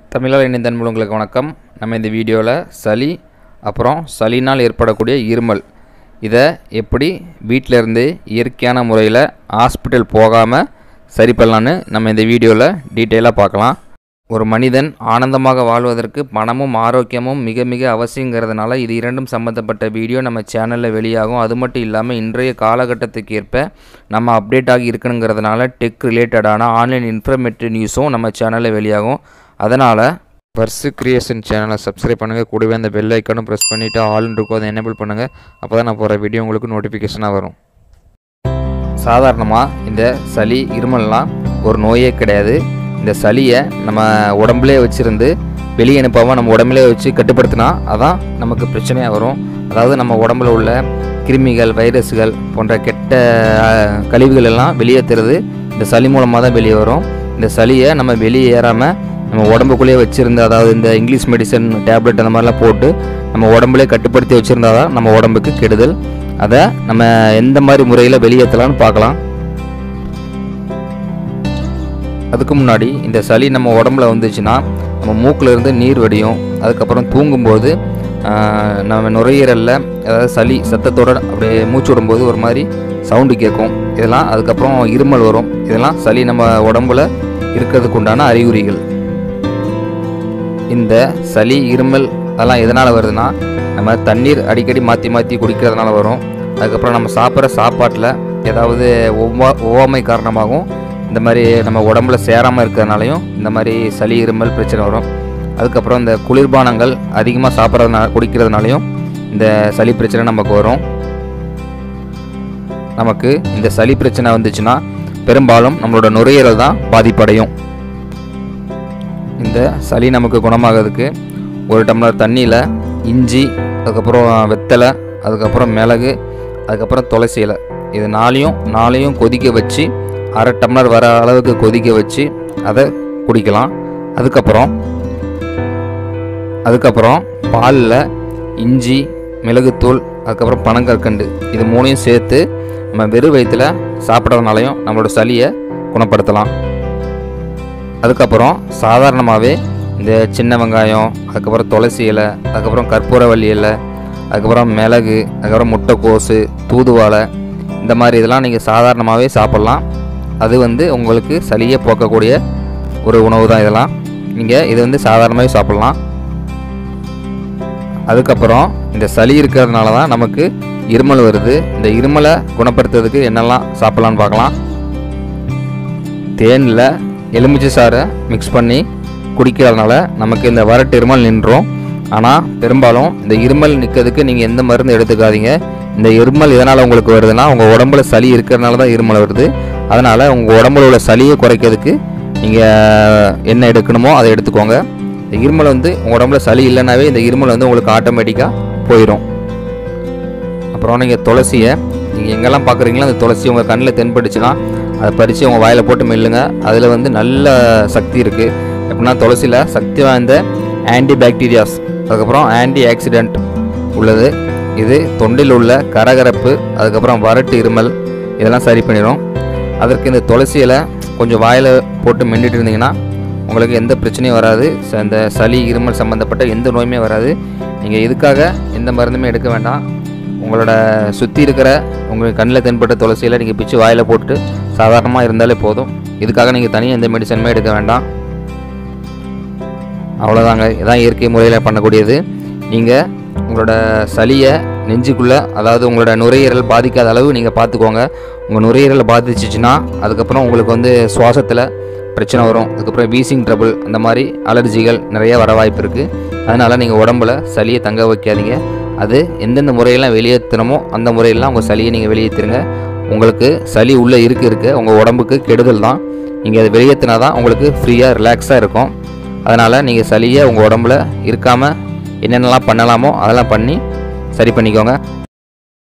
தமிழால் இணைந்த நண்பர்களுக்கு வணக்கம். நம்ம இந்த வீடியோவில் சளி அப்புறம் சளினால் ஏற்படக்கூடிய இருமல் இதை எப்படி வீட்டில் இருந்து இயற்கையான முறையில் ஹாஸ்பிட்டல் போகாமல் சரி பண்ணலான்னு நம்ம இந்த வீடியோவில் டீட்டெயிலாக பார்க்கலாம். ஒரு மனிதன் ஆனந்தமாக வாழ்வதற்கு பணமும் ஆரோக்கியமும் மிக மிக அவசியங்கிறதுனால இது இரண்டும் சம்மந்தப்பட்ட வீடியோ நம்ம சேனலில் வெளியாகும். அது மட்டும் இல்லாமல் இன்றைய காலகட்டத்துக்கு ஏற்ப நம்ம அப்டேட் ஆகி இருக்கணுங்கிறதுனால டெக் ரிலேட்டடான ஆன்லைன் இன்ஃபர்மேட்டிவ் நியூஸும் நம்ம சேனலில் வெளியாகும். அதனால் வர்ஸ் கிரியேஷன் சேனலை சப்ஸ்கிரைப் பண்ணுங்கள். கூடவே அந்த பெல் ஐக்கானும் ப்ரெஸ் பண்ணிவிட்டு ஆல்னு இருக்கும் அதை எனேபிள் பண்ணுங்கள். அப்போ தான் நான் போகிற வீடியோ உங்களுக்கு நோட்டிஃபிகேஷனாக வரும். சாதாரணமாக இந்த சளி இருமல்லாம் ஒரு நோயே கிடையாது. இந்த சளியை நம்ம உடம்புலே வச்சுருந்து வெளியே அனுப்பாமல் நம்ம உடம்புலே வச்சு கட்டுப்படுத்தினா அதான் நமக்கு பிரச்சனையாக வரும். அதாவது நம்ம உடம்புல உள்ள கிருமிகள், வைரஸ்கள் போன்ற கெட்ட கழிவுகள் எல்லாம் வெளியேற்றுறது இந்த சளி மூலமாக தான் வெளியே வரும். இந்த சளியை நம்ம வெளியே ஏறாமல் நம்ம உடம்புக்குள்ளேயே வச்சுருந்து, அதாவது இந்த இங்கிலீஷ் மெடிசன் டேப்லெட் அந்த மாதிரிலாம் போட்டு நம்ம உடம்புலே கட்டுப்படுத்தி வச்சுருந்தா தான் நம்ம உடம்புக்கு கெடுதல். அதை நம்ம எந்த மாதிரி முறையில் வெளியேற்றலான்னு பார்க்கலாம். அதுக்கு முன்னாடி இந்த சளி நம்ம உடம்புல வந்துச்சுன்னா நம்ம மூக்கில் இருந்து நீர் வடியும். அதுக்கப்புறம் தூங்கும்போது நம்ம நுரையீரலில் அதாவது சளி சத்தத்தோடு அப்படியே மூச்சு விடும்போது ஒரு மாதிரி சவுண்டு கேட்கும். இதெல்லாம் அதுக்கப்புறம் இருமல் வரும். இதெல்லாம் சளி நம்ம உடம்புல இருக்கிறதுக்கு உண்டான அறிகுறிகள். இந்த சளி இருமல் அதெல்லாம் எதனால் வருதுன்னா நம்ம தண்ணீர் அடிக்கடி மாற்றி குடிக்கிறதுனால வரும். அதுக்கப்புறம் நம்ம சாப்பிட்ற சாப்பாட்டில் ஏதாவது ஒவ்வாமை காரணமாகவும் இந்த மாதிரி நம்ம உடம்புல சேராமல் இருக்கிறதுனாலையும் இந்த மாதிரி சளி இருமல் பிரச்சனை வரும். அதுக்கப்புறம் இந்த குளிர்பானங்கள் அதிகமாக சாப்பிட்றதுனால குடிக்கிறதுனாலையும் இந்த சளி பிரச்சனை நமக்கு வரும். நமக்கு இந்த சளி பிரச்சனை வந்துச்சுன்னா பெரும்பாலும் நம்மளோட நுரையீரல் தான் பாதிப்படையும். இந்த சளி நமக்கு குணமாகிறதுக்கு ஒரு டம்ளர் தண்ணியில் இஞ்சி, அதுக்கப்புறம் வெத்தலை, அதுக்கப்புறம் மிளகு, அதுக்கப்புறம் துளசி இலை இது நாளையும் கொதிக்க வச்சு அரை டம்ளர் வர அளவுக்கு கொதிக்க வச்சு அதை குடிக்கலாம். அதுக்கப்புறம் பாலில் இஞ்சி, மிளகுத்தூள், அதுக்கப்புறம் பனங்கற்கண்டு இது மூணையும் சேர்த்து நம்ம வெறும் வயிற்றில் சாப்பிட்றதுனாலையும் நம்மளோட சளியை குணப்படுத்தலாம். அதுக்கப்புறம் சாதாரணமாகவே இந்த சின்ன வெங்காயம், அதுக்கப்புறம் துளசி இலை, அதுக்கப்புறம் கற்பூரவள்ளி இலை, அதுக்கப்புறம் மிளகு, அதுக்கப்புறம் முட்டைக்கோசு, தூதுவாழை இந்த மாதிரி இதெல்லாம் நீங்கள் சாதாரணமாகவே சாப்பிட்லாம். அது உங்களுக்கு சளியை போக்கக்கூடிய ஒரு உணவு தான். இதெல்லாம் நீங்கள் இது சாதாரணமாகவே சாப்பிட்லாம். அதுக்கப்புறம் இந்த சளி இருக்கிறதுனால தான் நமக்கு இருமல் வருது. இந்த இருமலை குணப்படுத்துறதுக்கு என்னெல்லாம் சாப்பிட்லான்னு பார்க்கலாம். தேனில் எலுமிச்சை சாறை மிக்ஸ் பண்ணி குடிக்கிறதுனால நமக்கு இந்த வறட்டு இருமல் நின்றோம். ஆனால் பெரும்பாலும் இந்த இருமல் நிற்கிறதுக்கு நீங்கள் எந்த மருந்து எடுத்துக்காதீங்க. இந்த இருமல் எதனால் உங்களுக்கு வருதுன்னா உங்கள் உடம்புல சளி இருக்கிறதுனால தான் இருமல் வருது. அதனால் உங்கள் உடம்புல உள்ள சளியை குறைக்கிறதுக்கு நீங்கள் என்ன எடுக்கணுமோ அதை எடுத்துக்கோங்க. இந்த இருமல் உங்கள் உடம்புல சளி இல்லைனாவே இந்த இருமல் உங்களுக்கு ஆட்டோமேட்டிக்காக போயிடும். அப்புறம் நீங்கள் துளசியை நீங்கள் எங்கெல்லாம் பார்க்குறீங்களோ அந்த துளசி உங்கள் கண்ணில் தென்பட்டுச்சுன்னா அதை பறித்து உங்கள் வாயில் போட்டு மெல்லுங்க. அதில் நல்ல சக்தி இருக்குது. எப்படின்னா துளசியில் சக்தி வாய்ந்த ஆன்டி பாக்டீரியாஸ், அதுக்கப்புறம் ஆன்டி ஆக்சிடென்ட் உள்ளது. இது தொண்டில் உள்ள கரகரப்பு, அதுக்கப்புறம் வறட்டு இருமல் இதெல்லாம் சரி பண்ணிடும். அதற்கு இந்த துளசியில் கொஞ்சம் வாயில் போட்டு மென்னிட்டு இருந்தீங்கன்னா உங்களுக்கு எந்த பிரச்சனையும் வராது. இந்த சளி இருமல் சம்மந்தப்பட்ட எந்த நோயுமே வராது. நீங்கள் இதுக்காக எந்த மருந்துமே எடுக்க வேண்டாம். உங்களோட சுற்றி இருக்கிற உங்களுக்கு கண்ணில் தென்பட்ட துளசியில் நீங்கள் பிச்சு வாயில் போட்டு சாதாரணமாக இருந்தாலே போதும். இதுக்காக நீங்கள் தனியாக எந்த மெடிசனுமே எடுக்க வேண்டாம். அவ்வளோதாங்க. இதான் இயற்கை முறையில் பண்ணக்கூடியது. நீங்கள் உங்களோட சளியை நெஞ்சுக்குள்ளே, அதாவது உங்களோட நுரையீரல் பாதிக்காத அளவு நீங்கள் பார்த்துக்கோங்க. உங்கள் நுரையீரலை பாதிச்சிச்சுன்னா அதுக்கப்புறம் உங்களுக்கு சுவாசத்தில் பிரச்சனை வரும். அதுக்கப்புறம் வீசிங் ட்ரபிள் அந்த மாதிரி அலர்ஜிகள் நிறைய வர வாய்ப்பு இருக்குது. அதனால் நீங்கள் உடம்புல சளியை தங்க வைக்காதீங்க. அது எந்தெந்த முறையெல்லாம் வெளியேற்றணுமோ அந்த முறையெல்லாம் உங்கள் சளியை நீங்கள் வெளியேற்றுருங்க. உங்களுக்கு சளி உள்ளே இருக்க உங்கள் உடம்புக்கு கெடுதல் தான். நீங்கள் அதை வெளியேற்றினா தான் உங்களுக்கு ஃப்ரீயாக ரிலாக்ஸாக இருக்கும். அதனால் நீங்கள் சளியை உங்கள் உடம்புல இருக்காமல் என்னென்னலாம் பண்ணலாமோ அதெல்லாம் பண்ணி சரி பண்ணிக்கோங்க.